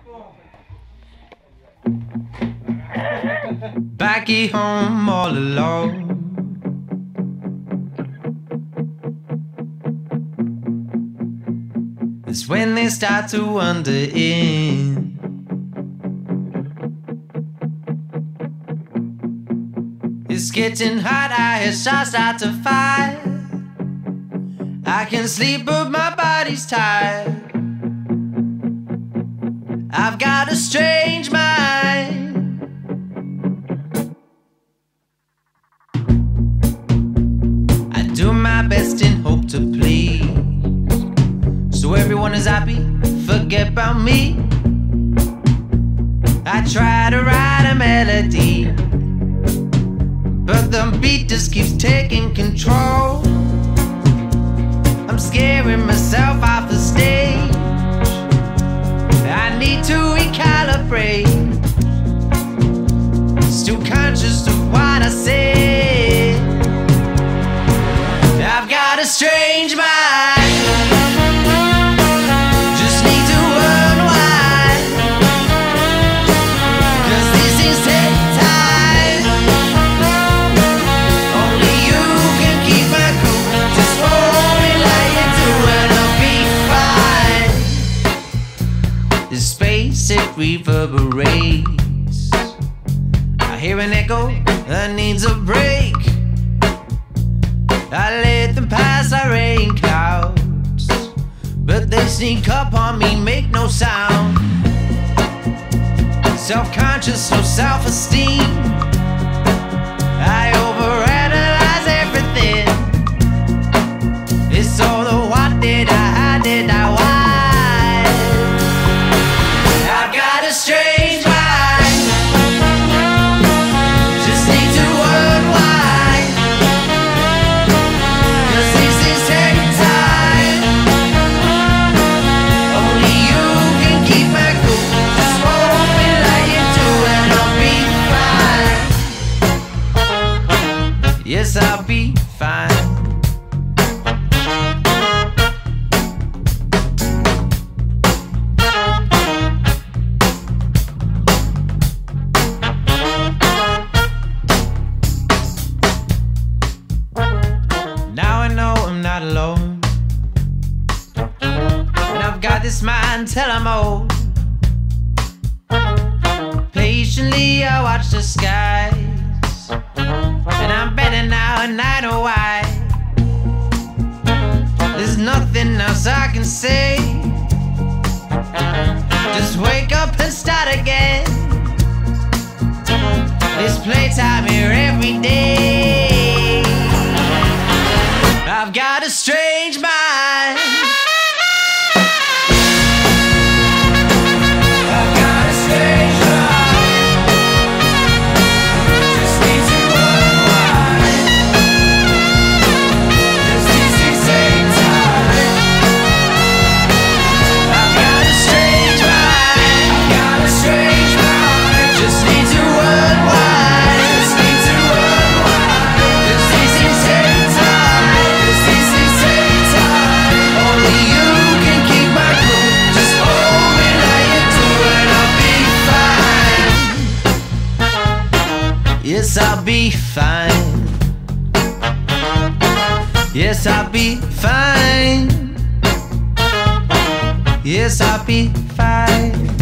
Back at home all alone. It's when they start to wander in. It's getting hot, I hear shots start to fire. I can sleep but my body's tired. I've got a strange mind. I do my best in hope to please, so everyone is happy, forget about me. I try to write a melody, but the beat just keeps taking control. I'm scaring myself off the stage. I need to recalibrate. Still conscious of what I said. I've got a strange mind. Just need to unwind, 'cause these things take time. Only you can keep my cool. Just hold me like you do and I'll be fine. The space, it reverberates. I hear an echo that needs a break. I let them pass like rain clouds, but they sneak up on me, make no sound. Self-conscious, no self-esteem. I overanalyze everything. It's all the what did I, how did I, why? I've got a strange mind. Just need to unwind, 'cause these things take time. Only you can keep my cool. Just hold me like you do and I'll be fine. Yes, I'll be fine. Now I know I'm not alone, and I've got this mind till I'm old. Patiently I watch the skies, and I'm better now and I know why. There's nothing else I can say. Just wake up and start again. It's playtime here every day. I've got a strange mind. I've got a strange mind. Just need to unwind, 'cause these things take time. I've got a strange mind. I've got a strange mind. Just need to unwind. Just need to unwind, 'cause these things take time. 'Cause these things take time. Only you can keep my cool. Just hold me like you do and I'll be fine. Yes, I'll be fine. Yes, I'll be fine. Yes, I'll be fine.